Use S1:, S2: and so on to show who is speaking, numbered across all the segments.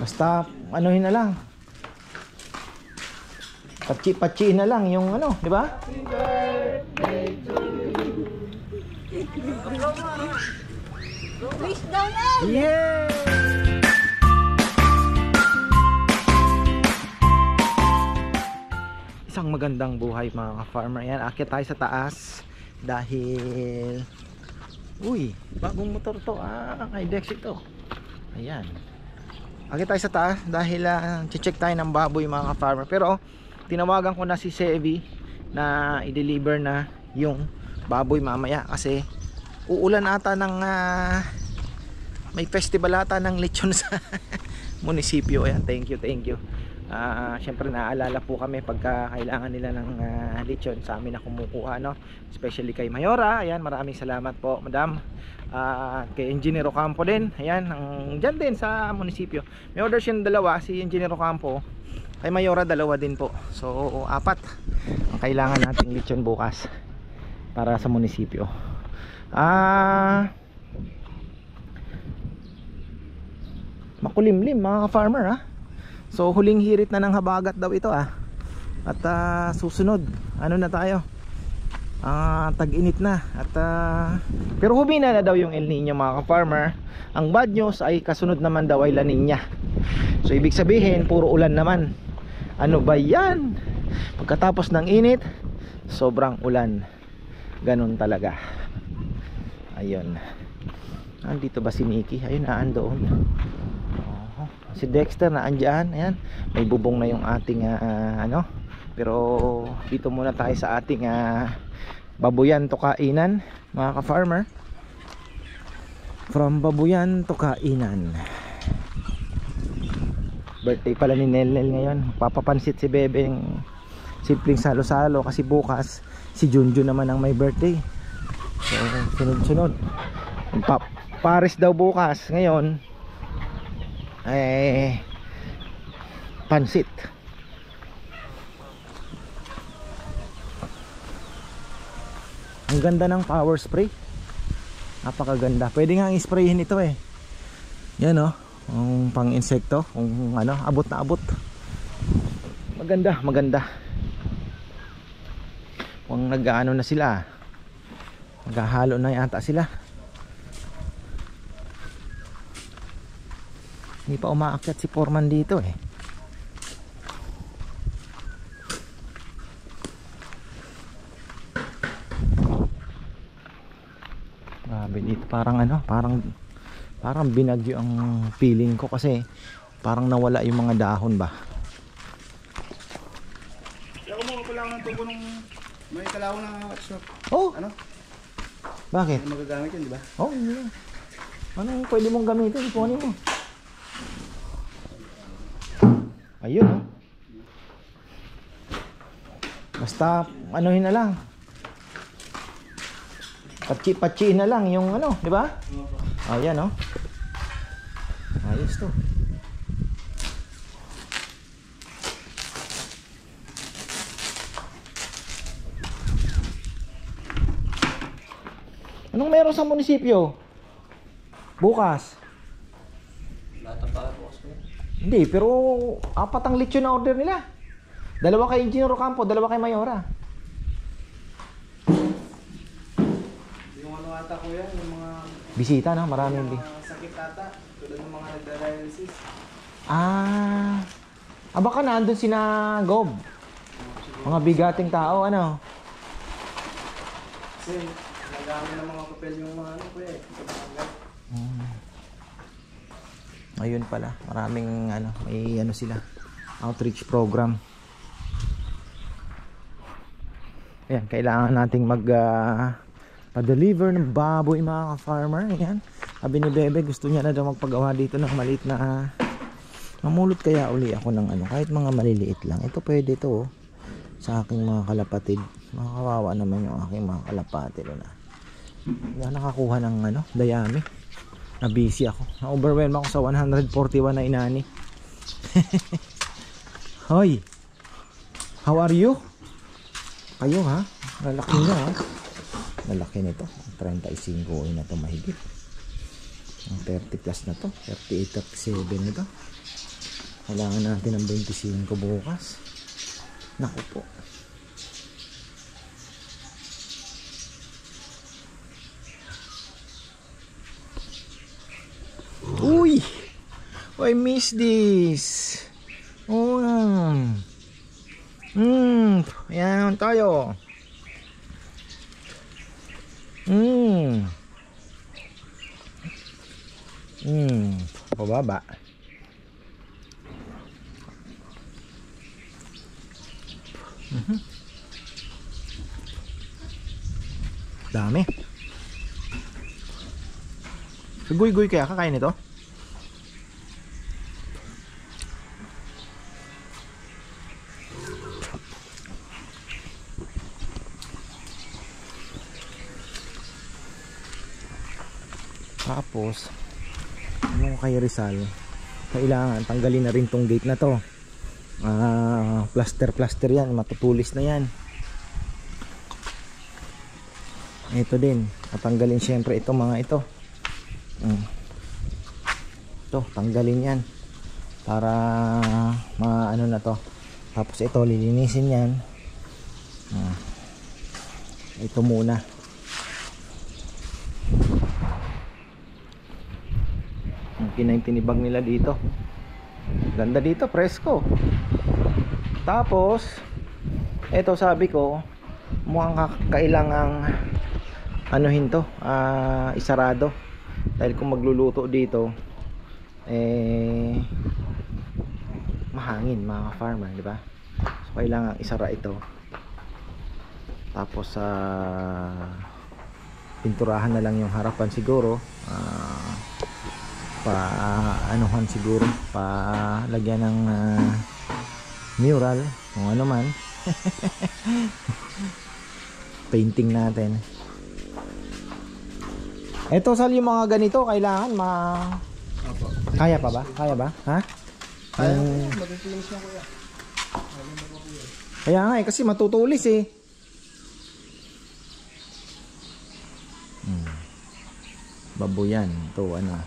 S1: Basta anuhin na lang. Patsi-patsi na lang yung ano, di ba?
S2: Wish down eh!
S1: Yeah! Isang magandang buhay mga ka-farmer. Yan, akit tayo sa taas dahil bagong motor to. Kay Dex ito. Ayan. Akit tayo sa taas dahil check tayo ng baboy mga ka-farmer. Pero tinawagan ko na si Sevi na i-deliver na yung baboy mamaya kasi uulan ata ng may festival ata ng lechon sa munisipyo. Ayan, thank you. Syempre naaalala po kami pagka kailangan nila ng lechon sa amin na kumukuha, no? Especially kay Mayora. Ayan, maraming salamat po madam. Kay Engineer Ocampo din. Ayan, dyan din sa munisipyo. May order siya ng dalawa, si Engineer Ocampo. Kay Mayora dalawa din po. So 4 ang kailangan nating lechon bukas para sa munisipyo. Makulimlim mga farmer. So huling hirit na ng habagat daw ito At susunod ano na tayo, tag-init na. Pero humina na daw yung El Nino mga farmer. Ang bad news ay kasunod naman daw ay La Nina. So ibig sabihin puro ulan naman. Ano ba yan? Pagkatapos ng init, sobrang ulan. Ganun talaga. Ayun. Andito ba si Nikki? Ayun, naandoon. Si Dexter naandyan. Ayan. May bubong na yung ating ano. Pero dito muna tayo sa ating babuyan to kainan mga ka-farmer. From babuyan to kainan. Birthday pala ni Nelnel ngayon. Papapansit si Bebeng simpleng salo-salo kasi bukas si Junjun naman ang may birthday. So sunod-sunod. Paris daw bukas. Ngayon pansit. Ang ganda ng power spray. Napakaganda. Pwede nga i-sprayin ito Yan ang pang insekto, kung ano, abot na abot. Maganda. Kung nag-ano na sila, maghahalo na yata sila. Hindi pa umaakyat si Foreman dito Grabe dito, parang ano, parang binagyo ang feeling ko kasi parang nawala yung mga dahon ba.
S3: Kaya kumuha ko lang ng tubo nung may kalaw na shop. Ano?
S1: Bakit?
S3: May magagamit yun, di ba?
S1: Hindi. Anong pwede mong gamitin? Ipunin mo. Ayun Basta anuhin na lang. Patsi-patsi na lang yung ano, di ba? Ayan ayos to. Anong meron sa munisipyo? Bukas? Hindi, pero 4 ang lechon na order nila. 2 kay Engineer Ocampo, 2 kay Mayora.
S3: Yung ano ata ko yan, yung mga
S1: Bisita maraming
S3: sakit ata. Tulad ng mga nagda-dialysis.
S1: Baka nandun sina Gob. Mga bigating tao, ano?
S3: Kasi nagamit ng mga papel yung mga ano ko
S1: Ayun pala, maraming may sila outreach program. Ayan, kailangan nating pa-deliver ng baboy mga ka-farmer. Ayan, sabi ni Bebe gusto niya na daw magpagawa dito ng maliit na mamulot kaya uli ako ng kahit mga maliliit lang. Ito pwede to sa aking mga kalapatid. Makakawawa naman yung aking mga kalapatid na nakakuha ng dayami. Na busy ako. Na-overwhelm ako sa 141 na inani. Hoy. How are you? Kayo lalaki nyo lalaki nito. 35 na to mahigit. Ang 30 plus na to. 38, 37 nito. Kailangan natin ng 25 bukas. Naku po. Uy! I miss this. Oh. Ayan tayo. Pababa. Dami. Guy-guy kaya kakain ito? Tapos yung kay Rizal, kailangan tanggalin na rin tong gate na to. Plaster yan, matutulis na yan. Ito din, tatanggalin syempre ito mga ito. Ito, tanggalin yan para maano na to. Tapos ito, lilinisin yan. Ito muna. Tinibag nila dito. Ganda dito, presko. Tapos ito sabi ko, mukhang kailangang anuhin to, isarado. Dahil kung magluluto dito mahangin mga farmer, di ba? So kailangan isara ito. Tapos pinturahan na lang yung harapan siguro. Anuhan siguro, lagyan ng mural kung ano man. Painting natin. Ito sal yung mga ganito kailangan kaya pa ba? Kaya ba? Ha?
S3: Matutulis na kuya.
S1: Kaya nga kasi matutulis eh. Baboyan to ano.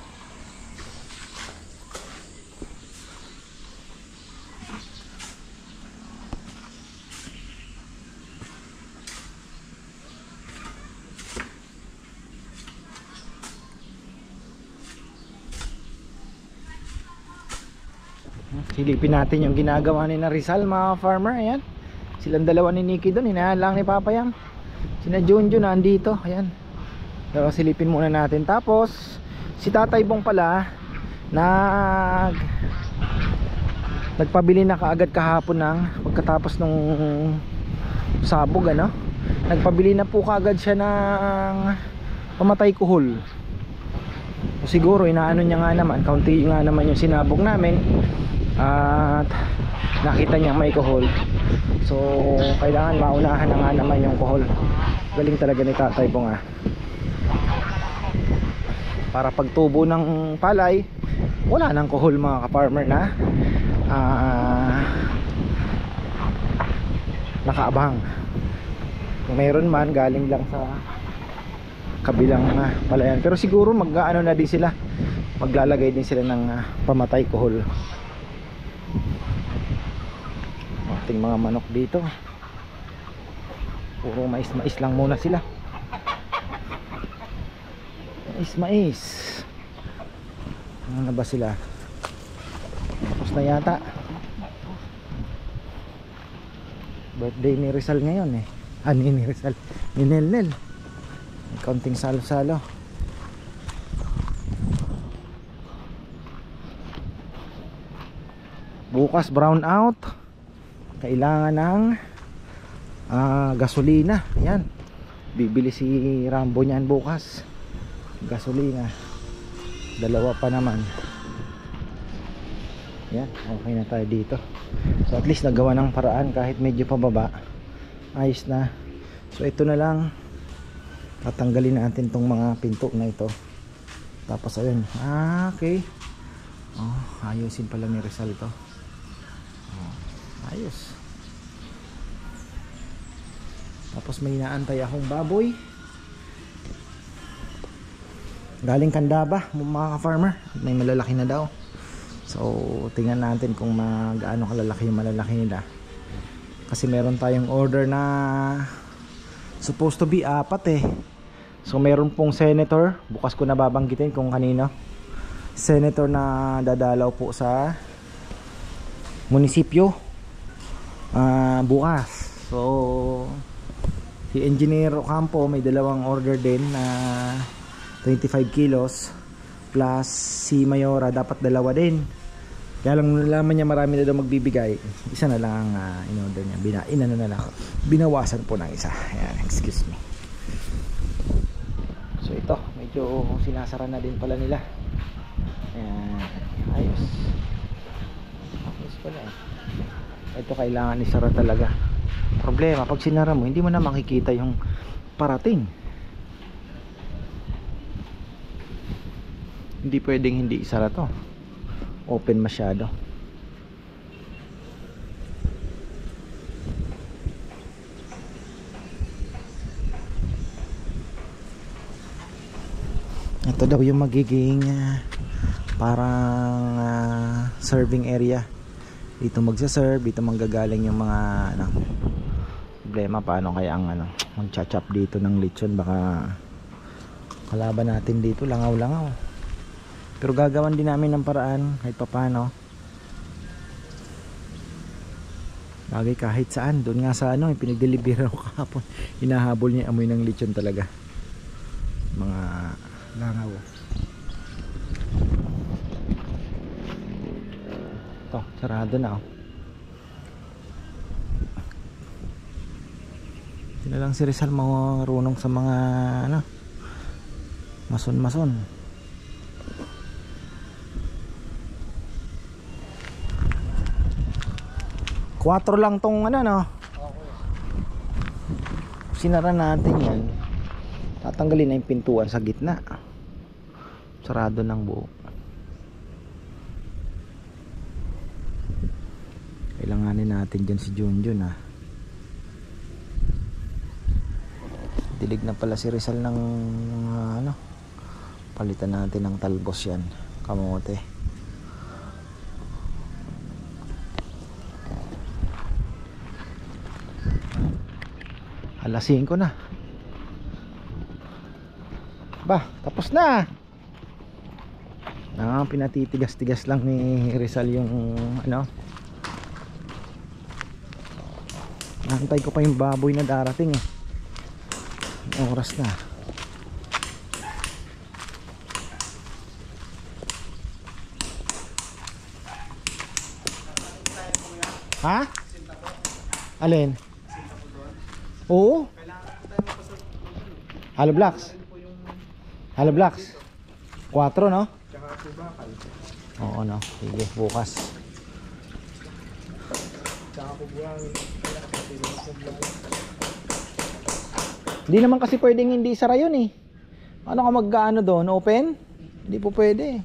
S1: Silipin natin yung ginagawa ni na Rizal mga farmer. Ayan, silang dalawa ni Nikki doon, hinahal lang ni Papayam. Sina Junjun na andito. Ayan, pero silipin muna natin. Tapos si Tatay Bong pala nagpabili na kaagad kahapon ng pagkatapos nung sabog ano. Nagpabili na po kaagad siya ng pamatay kuhol. Siguro inaano niya nga naman, kaunti nga naman yung sinabog namin. At nakita niya may kuhol, so kailangan maunahan na nga naman yung kuhol. Galing talaga ni Tatay Bong para pagtubo ng palay wala nang kuhol mga ka-farmer na nakaabang. Kung mayroon man galing lang sa kabilang palayan, pero siguro mag-ano na din sila, maglalagay din sila ng pamatay kuhol. Ating mga manok dito puro mais lang muna sila. Mais ano na ba sila, tapos na yata. Birthday ni Rizal ngayon eh. Ni Rizal, ni Nelnel. May kaunting salo-salo. Bukas brown out, kailangan ng gasolina. Ayan, bibili si Rambo niyan bukas gasolina, dalawa pa naman. Ayan, okay na tayo dito. So at least nagawa ng paraan kahit medyo pababa, ayos na. So ito na lang, tatanggalin natin tong mga pinto na ito. Tapos ayun, okay. Ayusin pala ni Rizal ito. Ayos. Tapos may inaantay akong baboy galing Candaba mga ka-farmer. May malalaki na daw. So tingnan natin kung gaano kalalaki yung malalaki nila, kasi meron tayong order na supposed to be 4 eh. So meron pong senator, bukas ko na babanggitin kung kanino, senator na dadalaw po sa munisipyo bukas. So si Engineer Ocampo may dalawang order din na 25 kilos, plus si Mayora dapat dalawa din. Kaya lang nalaman niya marami na daw magbibigay, isa na lang ang in-order niya, binawasan po ng isa. Ayan, excuse me. So ito, medyo sinasara na din pala nila. Ayan, ayos pala eh. Ito kailangan isara talaga. Problema pag sinara mo, hindi mo na makikita yung parating. Hindi pwedeng hindi isara to, open masyado. Ito daw yung magiging parang serving area. Dito magsa-serve, dito manggagaling yung mga problema. Paano kaya ang magcha-chop dito ng lechon? Baka kalaban natin dito langaw-langaw. Pero gagawan din namin ng paraan kahit paano. Lagi kahit saan. Doon nga sa pinag-deliver ko kahapon, hinahabol niya amoy ng lechon talaga. Mga langaw. Ito, sarado na Hindi na lang si Rizal marunong sa mga mason-mason. Quatro lang tong sinara natin yan, tatanggalin na yung pintuan sa gitna, sarado ng buo. Kailanganin natin dyan si Junjun dilig na pala si Rizal ng palitan natin ng talbos yan, kamote. Alas 5 na. Tapos na. Pinatitigas-tigas lang ni Rizal yung Nantay ko pa yung baboy na darating eh. Oras na. Ha? Alin? Oo. Hollow blocks. Hollow blocks. 4 no? Oo no. Sige, bukas. Hindi naman kasi pwedeng hindi sara yun eh. Ano ka magkaano doon? Open? Hindi po pwede.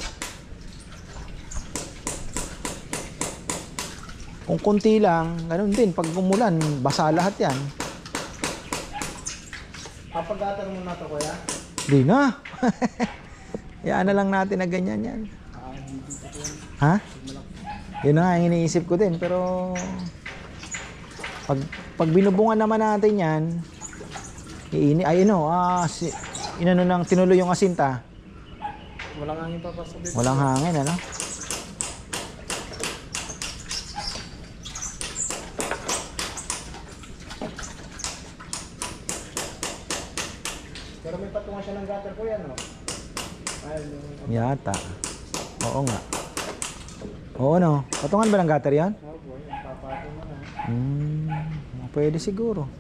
S1: Kung kunti lang, ganun din. Pag umulan, basa lahat yan. Papagatan mo na ito, kuya? Hindi na. Yan na lang natin na ganyan yan. Ha? Yun na nga, iniisip ko din. Pero pag binubungan naman natin yan, inano nang tinuloy yung asinta.
S3: Walang hangin papasok dito.
S1: Walang hangin,
S3: Pero may patungan siya ng gutter ko yan, no?
S1: Yata. Oo nga. Oo no. Patungan ba ng gutter yan?
S3: Oo po, yung papatong mo na.
S1: Pwede siguro.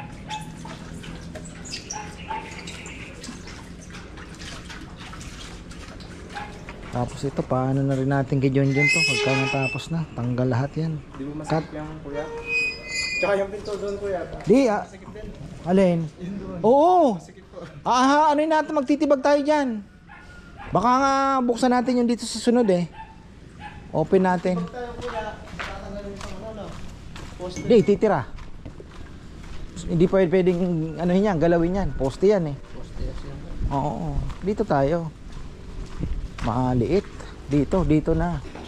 S1: Tapos ito, paano na rin natin kay John to? Pagka natapos na, tanggal lahat yan.
S3: Di mo masakit yung kuya? Tsaka yung pinto doon, kuya.
S1: Di, alin? Oo! Ano yun natin, magtitibag tayo dyan. Baka nga buksan natin yung dito sa sunod eh. Open natin. Di, titira. Hindi pwedeng yan, galawin yan. Poste yan eh. Oo, dito tayo. Maliit. Dito na.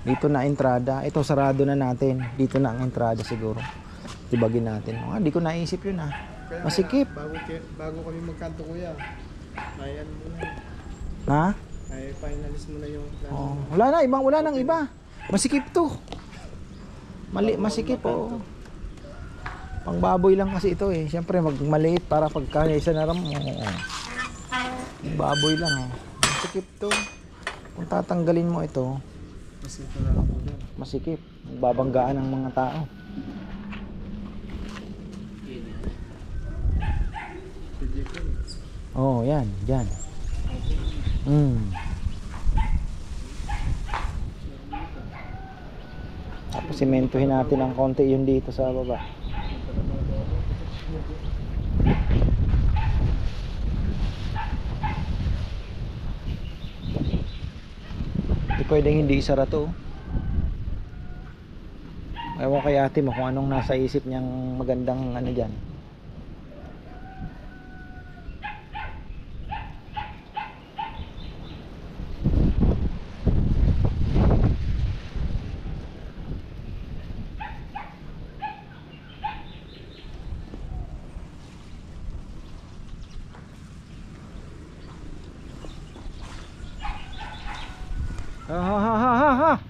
S1: Dito na entrada. Ito sarado na natin. Dito na ang entrada siguro. Tibagin natin. Hindi ko naisip yun
S3: Kaya
S1: Masikip.
S3: Bago kami magkanto kuya. Ayan muna.
S1: Ha?
S3: Ay finalist mo na yung
S1: Oh, wala nang iba. Masikip to. Masikip oh. Pangbaboy lang kasi ito eh. Siyempre maliit para pagka isa na ram mo. Baboy lang oh. Masikip to. Kung tatanggalin mo ito, masikip. Babanggaan ng mga tao. Oh, yan, yan. Tapos simentuhin natin ng konti yun dito sa baba. Hindi pwedeng hindi isara to. Ewan kay ate mo kung anong nasa isip niyang magandang ano dyan. Ha.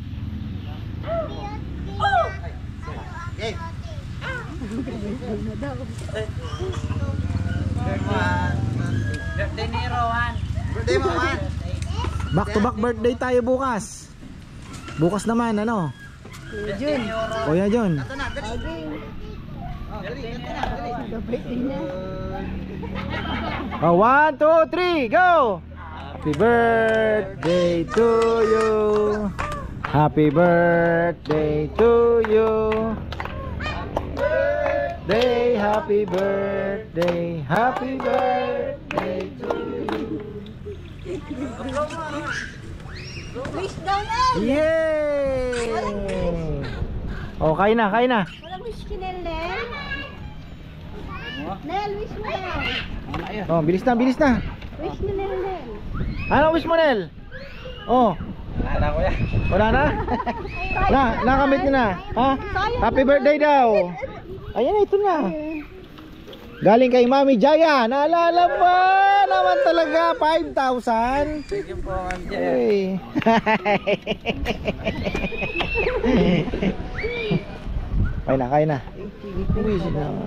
S2: Birthday ni Rowan.
S3: Birthday mo man.
S1: Back to back birthday tayo bukas. Bukas naman ano?
S2: Jun.
S1: Kuya John.
S3: Ito na, dali. Oh, dali, ito na, dali.
S1: Oh, 1, 2, 3, go! Happy birthday to you. Happy birthday to you. Happy birthday, happy birthday to you.
S4: Wish daw na!
S1: Yay! Oh, kain na.
S4: Walang wish ki Nel. Nel, wish mo na.
S1: Oh, bilis na.
S4: Wish ni Nel.
S1: Ano wish mo, Nel? Oh,
S2: Wala ko yan.
S1: wala na? Nakamit niyo na. Ha? Happy birthday daw. Ayan, ito na. Galing kay Mami Jaya. Naalala mo naman talaga 5,000.
S2: Thank you po, Ma'am Jay.
S1: Hey. Kain na. Uy,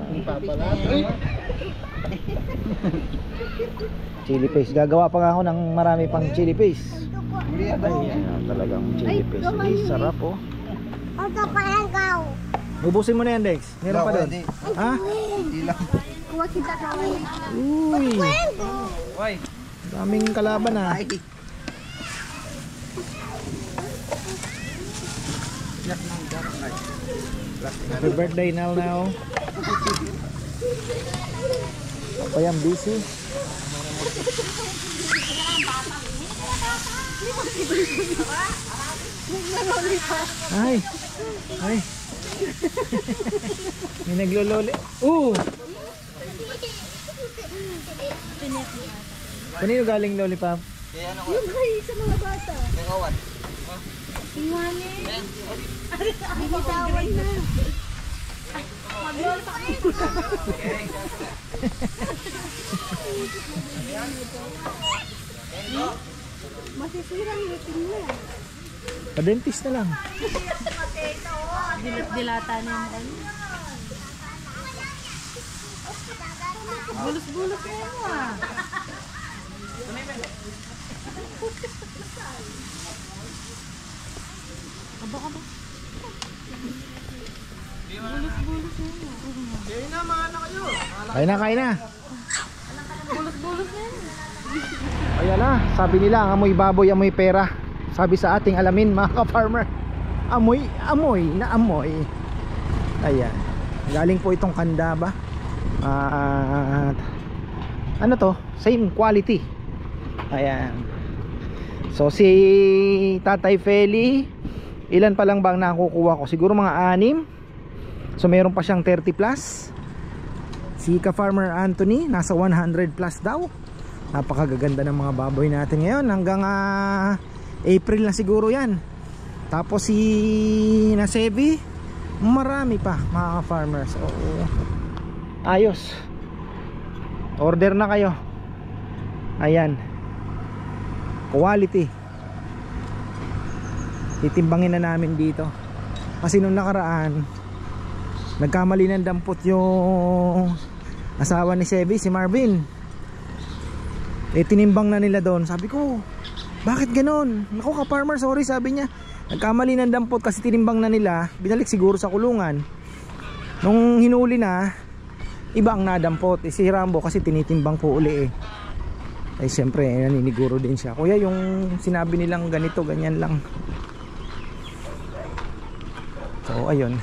S1: chili paste. Gagawa pa nga ako ng marami pang chili paste. Ayan, talagang chili paste. Ay, sarap oh.
S4: Ito pa yan, gaw.
S1: Ubusin mo na yan, Dex. Meron pa doon. Ha?
S3: Hindi lang.
S4: Kuha kita kawin.
S1: Uy,
S2: Hoy.
S1: daming kalaban ah. Happy birthday, Nal now. Apa yang busy? Ay. May naglololi. Kanino galing lollipop?
S4: Yung hay sa mga bata. Iwanin. Binitawan na. Maglolo pa kayo. Masisirang lutin mo.
S1: Pa-dentist na lang.
S4: Dilata na yung ano. Bulos-bulos na yun ah. Aba. Bulos-bulos na yun.
S1: Kain na.
S4: Bulos-bulos na yun.
S1: Ayan na, sabi nila amoy baboy, amoy pera. Sabi sa ating alamin mga ka-farmer, amoy. Ayan, galing po itong kanda ba? Ano to? Same quality. Ayan. So si Tatay Feli, ilan pa lang bang nakukuha ko? Siguro mga 6. So meron pa siyang 30 plus. Si ka-farmer Anthony nasa 100 plus daw. Napakagaganda ng mga baboy natin ngayon. Hanggang April na siguro yan. Tapos si Nasevi, marami pa mga farmers. Oo. Ayos. Order na kayo. Ayan. Quality. Titimbangin na namin dito. Kasi nung nakaraan, nagkamali ng dampot yung asawa ni Sevi, si Marvin. Tinimbang na nila doon. Sabi ko, bakit ganon? Naku ka farmer, sorry, sabi niya. Nagkamali ng dampot kasi tinimbang na nila. Binalik siguro sa kulungan. Nung hinuli na, iba ang nadampot. Si Rambo kasi tinitimbang po uli eh. Siyempre naniniguro din siya. Kuya, yung sinabi nilang ganito, ganyan lang. So ayun.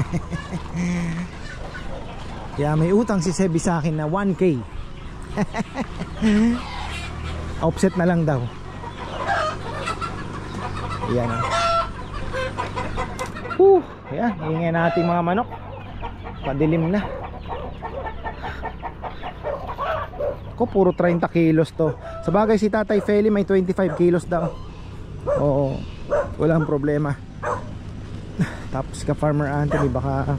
S1: Kaya may utang si Sebi sa akin na 1K. Offset na lang daw. Ayan. Ayan, hingin natin mga manok. Padilim na. Ko puro 30 kilos to. Sa bagay si Tatay Feli may 25 kilos daw. Oo, walang problema. Tapos ka Farmer Anthony, baka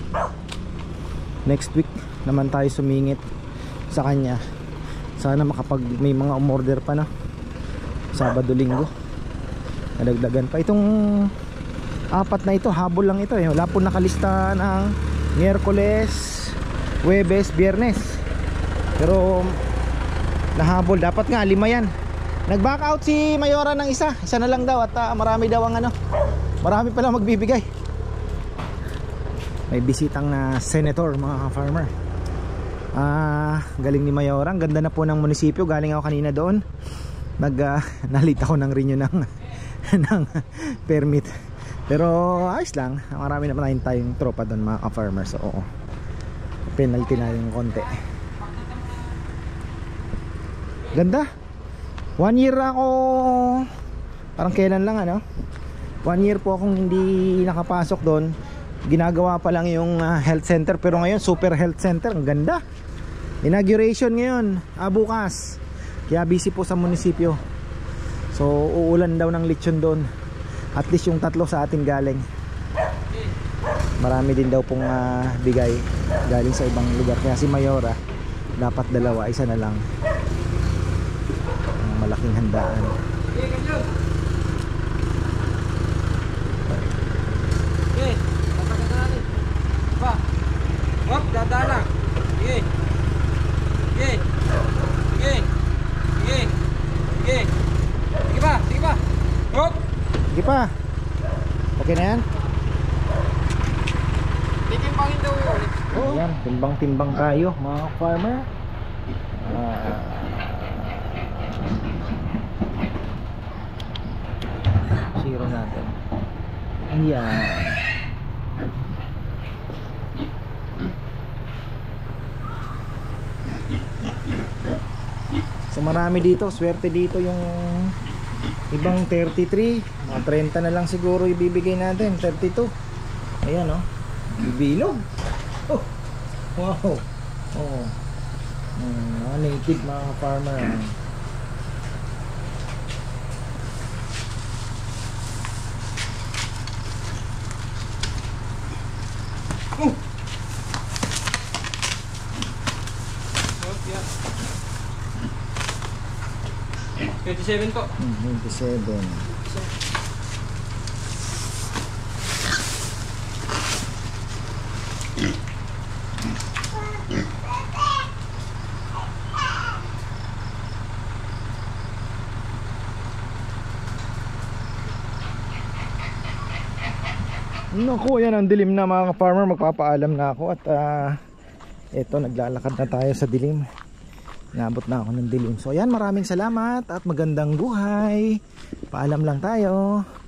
S1: next week naman tayo sumingit sa kanya. Sana makapag may mga umorder pa na Sabado, Linggo. Nadagdagan pa. Itong apat na ito, habol lang ito eh. Wala po nakalista ng Miyerkules, Huwebes, Biyernes. Pero nahabol. Dapat nga 5 yan. Nag-back out si Mayora ng isa na lang daw. At marami daw ang marami pala magbibigay. May bisitang senator mga farmer. Galing ni Mayora. Ang ganda na po ng munisipyo. Galing ako kanina doon. Nalita ko ng renew ng permit. Pero ayos lang. Marami naman tayong tropa doon mga farmer. So oo, penalty na yung konti. Ganda. 1 year ako, parang kailan lang 1 year po akong hindi nakapasok doon. Ginagawa pa lang yung health center, pero ngayon super health center. Ang ganda. Inauguration ngayon, bukas. Kaya busy po sa munisipyo. So uulan daw ng lechon doon. At least yung 3 sa atin galing. Marami din daw pong bigay galing sa ibang lugar. Kaya si Mayora dapat 2, 1 na lang. Malaking handaan.
S2: Okay, tatagalan ni. Ba. Hop, dadala. Sige. Sige. Sige. Sige. Sige. Sige pa, sige pa. Hop.
S1: Sige pa. Okay na yan?
S2: Titimbangin daw yun.
S1: Ayan, timbang-timbang tayo mga farmer. Zero natin. Ayan. So marami dito, swerte dito yung ibang 33, mga 30 na lang siguro ibibigay natin, 32. Ayan bibilog. Oh, wow. Oh. Mga native mga farmer.
S2: Oh. 27 po.
S1: 27. Naku, yan ang dilim na mga farmer. Magpapaalam na ako at eto, naglalakad na tayo sa dilim. Nabot na ako ng dilim. So ayan, maraming salamat at magandang buhay. Paalam lang tayo.